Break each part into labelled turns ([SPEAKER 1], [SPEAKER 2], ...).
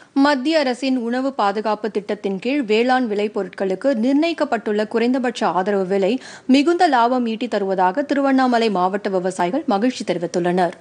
[SPEAKER 1] மத்திய அரசின் உணவு பாதுகாப்பு திட்டத்தின் கீழ் வேளாண் விளைபொருட்களுக்கு நிர்ணயிக்கப்பட்டுள்ள குறைந்தபட்ச ஆதரவு விலை மிகுந்த லாபம் ஈட்டித் தருவதாக திருவண்ணாமலை மாவட்ட விவசாயிகள் மகிழ்ச்சி தெரிவித்துள்ளனர்.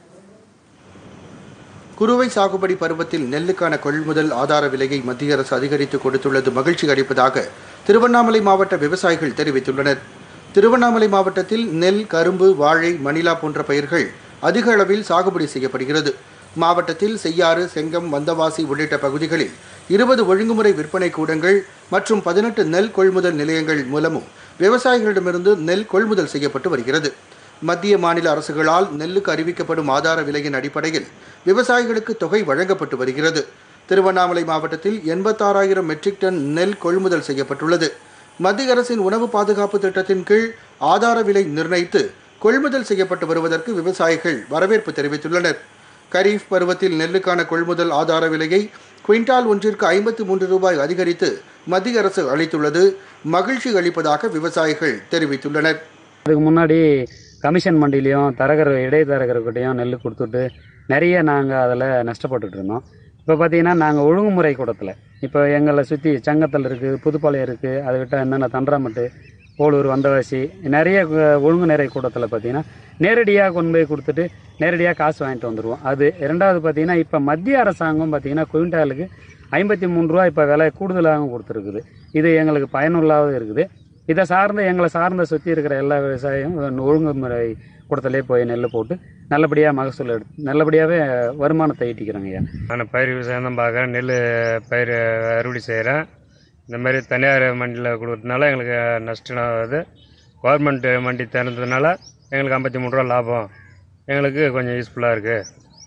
[SPEAKER 2] குறுவை சாகுபடி பருவத்தில் நெல்லுக்கான கொள்முதல் ஆதார விலையை மத்திய அரசு அதிகரித்து கொடுத்துள்ளது மகிழ்ச்சி அளிப்பதாக திருவண்ணாமலை மாவட்ட விவசாயிகள் தெரிவித்துள்ளனர். திருவண்ணாமலை மாவட்டத்தில் நெல், கரும்பு, வாழை, மணிலா போன்ற பயிர்கள் அதிக அளவில் சாகுபடி செய்யப்படுகிறது. மாவட்டத்தில் செய்யாறு, செங்கம், வந்தவாசி உள்ளிட்ட பகுதிகளில் 20 ஒழுங்குமுறை விற்பனை கூடங்கள் மற்றும் 18 நெல் கொள்முதல் நிலையங்கள் மூலமும் விவசாயிகளிடமிருந்து நெல் கொள்முதல் செய்யப்பட்டு வருகிறது. மத்திய மாநில அரசுகளால் நெல்லுக்கு அறிவிக்கப்படும் ஆதார விலையின் அடிப்படையில் விவசாயிகளுக்கு தொகை வழங்கப்பட்டு வருகிறது. திருவண்ணாமலை மாவட்டத்தில் 86,000 மெட்ரிக் டன் நெல் கொள்முதல் செய்யப்பட்டுள்ளது. மத்திய அரசின் உணவு பாதுகாப்பு திட்டத்தின் கீழ் ஆதார விலை நிர்ணயித்து கொள்முதல் செய்யப்பட்டு வருவதற்கு விவசாயிகள் வரவேற்பு தெரிவித்துள்ளனர். கரீஃப் பருவத்தில் நெல்லுக்கான கொள்முதல் ஆதார விலையை குவிண்டால் ஒன்றிற்கு 53 ரூபாய் அதிகரித்து மத்திய அரசு அளித்துள்ளது மகிழ்ச்சி அளிப்பதாக விவசாயிகள் தெரிவித்துள்ளனர்.
[SPEAKER 3] அதுக்கு முன்னாடி கமிஷன் மண்டிலையும் இடைத்தரகர்கிட்டையும் நெல் கொடுத்துட்டு நிறைய நாங்கள் அதில் நஷ்டப்பட்டுட்டு இருந்தோம். இப்போ பார்த்தீங்கன்னா நாங்கள் ஒழுங்குமுறை கூடத்தில் இப்போ எங்களை சுற்றி சங்கத்தில் இருக்குது, புதுப்பாளையம் இருக்குது, அதுக்கிட்ட என்னென்ன தண்டராமட்டு, போலூர், வந்தவாசி நிறைய ஒழுங்கு நிறை கூடத்தில் பார்த்தீங்கன்னா நேரடியாக கொண்டு போய் கொடுத்துட்டு நேரடியாக காசு வாங்கிட்டு வந்துடுவோம். அது இரண்டாவது பார்த்தீங்கன்னா இப்போ மத்திய அரசாங்கம் பார்த்தீங்கன்னா குவிண்டாலுக்கு 53 ரூபா இப்போ விலை கூடுதலாகவும் கொடுத்துருக்குது. இது எங்களுக்கு பயனுள்ளாக இருக்குது. இதை எங்களை சார்ந்த சுற்றி இருக்கிற எல்லா விவசாயியும் ஒழுங்குமுறை கூடத்திலே போய் நெல் போட்டு நல்லபடியாக மகசூல் எடுத்து நல்லபடியாகவே வருமானத்தை ஈட்டிக்கிறாங்க. ஐயா,
[SPEAKER 4] நான் பயிர் விவசாயம் தான் பார்க்குறேன். நெல் பயிர் அறுவடை செய்கிறேன். இந்த மாதிரி தனியார் மண்டியில் கொடுக்கறதுனால எங்களுக்கு நஷ்டம் ஆகுது. கவர்மெண்ட் மண்டி திறந்ததுனால எங்களுக்கு 53 ரூபா லாபம் எங்களுக்கு கொஞ்சம் யூஸ்ஃபுல்லாக இருக்குது.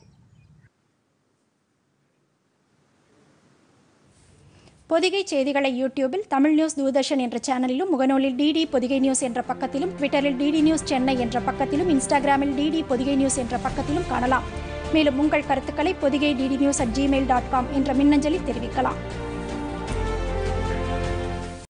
[SPEAKER 5] பொதிகை செய்திகளை யூடியூபில் தமிழ் நியூஸ் தூர்தர்ஷன் என்ற சேனலிலும், முகநூலில் டிடி பொதிகை நியூஸ் என்ற பக்கத்திலும், ட்விட்டரில் டிடி நியூஸ் சென்னை என்ற பக்கத்திலும், இன்ஸ்டாகிராமில் டிடி பொதிகை நியூஸ் என்ற பக்கத்திலும் காணலாம். மேலும் உங்கள் கருத்துக்களை பொதிகை DD News@gmail.com என்ற மின்னஞ்சலில் தெரிவிக்கலாம்.